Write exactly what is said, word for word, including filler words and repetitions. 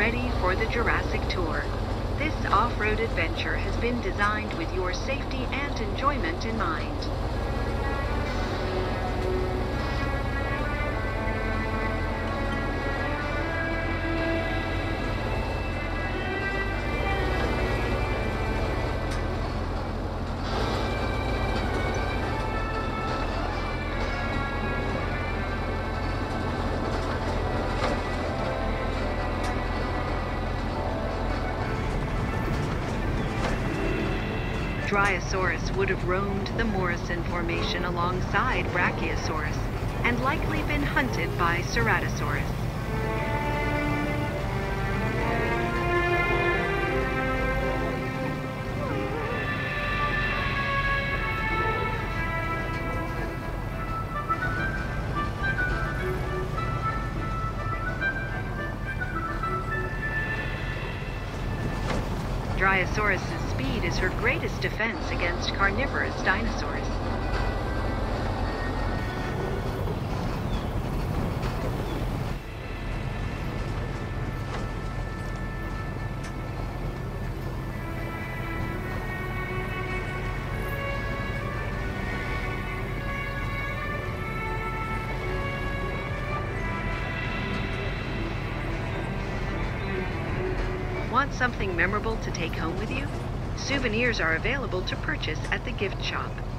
ready for the Jurassic Tour. This off-road adventure has been designed with your safety and enjoyment in mind. Dryosaurus would have roamed the Morrison Formation alongside Brachiosaurus and likely been hunted by Ceratosaurus. Dryosaurus's speed is her greatest defense against carnivorous dinosaurs. Want something memorable to take home with you? Souvenirs are available to purchase at the gift shop.